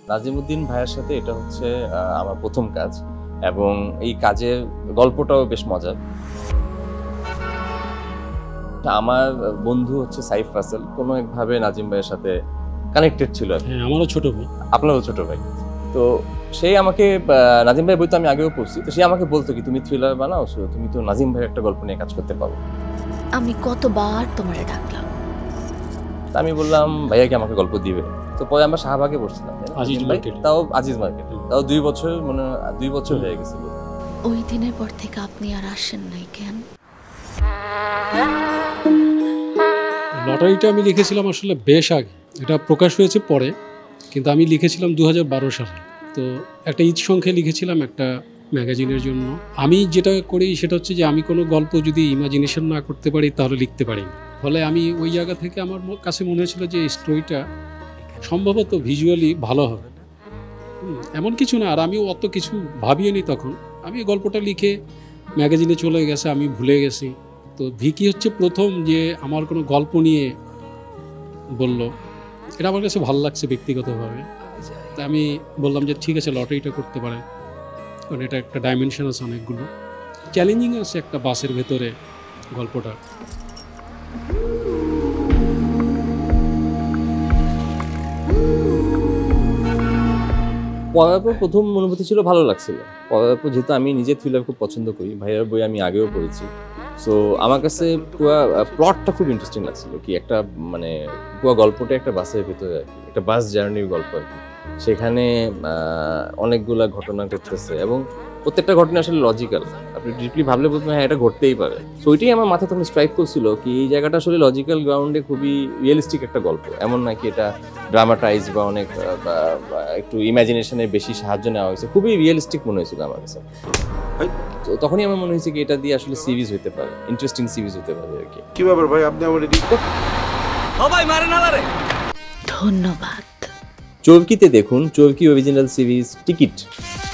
নাজিমউদ্দিন ভাইয়ের সাথে এটা হচ্ছে আমার প্রথম কাজ এবং এই কাজের গল্পটাও বেশ মজার। আমার বন্ধু হচ্ছে সাইফ রাসেল, কোনো একভাবে নাজিম ভাইয়ের সাথে কানেক্টেড ছিল। হ্যাঁ, আমারও ছোট ভাই। আপনারও ছোট ভাই। তো সেই আমাকে নাজিম ভাই বই তো আমি আগেও পড়ছি, তো সে আমাকে বলতো কি তুমি থ্রিলার বানাও, তুমি তো নাজিম ভাইয়ের একটা গল্প নিয়ে কাজ করতে পারো। আমি কতবার তোমারে ডাকলাম, আমি বললাম ভাইয়া কি আমাকে গল্প দিবে। তো পরে আমরা শাহবাগে বসছিলাম, তাও আজিজ মার্কেট, তাও 2 বছর মানে 2 বছর হয়ে গেছিল। ওই দিনের পর থেকে আপনি আর আসেন নাই কেন? লটারিটা আমি লিখেছিলাম আসলে বেশ আগে, এটা প্রকাশ হয়েছে পরে, কিন্তু আমি লিখেছিলাম 2012 সালে। তো একটা ঈদ সংখ্যা লিখেছিলাম একটা ম্যাগাজিনের জন্য। আমি যেটা করি সেটা হচ্ছে যে আমি কোনো গল্প যদি ইমাজিনেশন না করতে পারি তাহলে লিখতে পারি না। ফলে আমি ওই জায়গা থেকে আমার কাছে মনে হয়েছিল যে স্টোরিটা সম্ভবত ভিজুয়ালি ভালো হবে। এমন কিছু না, আর আমিও অত কিছু ভাবিনি তখন। আমি গল্পটা লিখে ম্যাগাজিনে চলে গেছে, আমি ভুলে গেছি। তো ভিকি হচ্ছে প্রথম যে আমার কোনো গল্প নিয়ে বলল, এটা আমার কাছে ভালো লাগছে ব্যক্তিগতভাবে। তা আমি বললাম যে ঠিক আছে, লটারিটা করতে পারে, কারণ এটা একটা ডাইমেনশন আছে, অনেকগুলো চ্যালেঞ্জিং আছে একটা বাসের ভেতরে গল্পটা। পড়ার পর প্রথম অনুভূতি ছিল ভালো লাগছিল। পড়ার পর যেহেতু আমি নিজে থ্রিলার খুব পছন্দ করি, ভাইয়ার বই আমি আগেও পড়েছি, সো আমার কাছে পুরো প্লটটা খুব ইন্টারেস্টিং লাগছিল। কি একটা মানে পুরো গল্পটা একটা বাসের ভিতরে আর কি, একটা বাস জার্নির গল্প আর কি। সেখানে অনেকগুলা ঘটনা ঘটতেছে এবং প্রত্যেকটা ঘটনা আসলে লজিক্যাল। আপনি ডিপলি ভাবলে বলবেন হ্যাঁ এটা ঘটতেই পারে। সো ওইটাই আমার মাথায় তখন স্ট্রাইক করছিল কি এই জায়গাটা আসলে লজিক্যাল গ্রাউন্ডে খুবই রিয়েলিস্টিক একটা গল্প, এমন নাকি এটা ড্রামাটাইজ বা অনেক একটু ইমাজিনেশনের বেশি সাহায্য নেওয়া হয়েছে। খুবই রিয়েলিস্টিক মনে হয়েছিল আমার কাছে। তো তখনই আমার মনে হয়েছে কি এটা দিয়ে আসলে সিরিজ হতে পারে, ইন্টারেস্টিং সিরিজ হতে পারে আর কি। কি ব্যাপার ভাই, আপনি আমার ধন্যবাদ। চরকিতে দেখুন চরকি অরিজিনাল সিরিজ টিকিট।